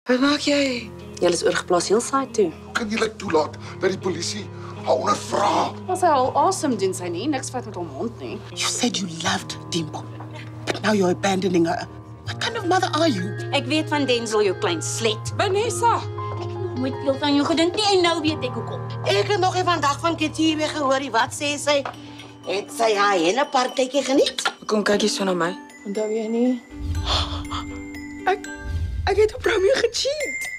Wat maak jy? Julle is oorgeplaas heel saai toe. Hoe kan jy toelaat dat die polisie haar ondervra? Was hy al awesome doen sy nie, niks fout met hom hond nie. You said you loved Dimpho, but now you're abandoning her. What kind of mother are you? Ek weet van Denzel, jou klein slet. Vanessa! Ek het nog nooit veel van jou gedink nie en nou weet ek hoekom. Ek het nog nie vandag van Khethiwe gehoor. Wat sê sy? Het sy haar hennepartytjie geniet? Kom kyk jy so na my. Onthou jy nie? Ek het op Romeo gecheat.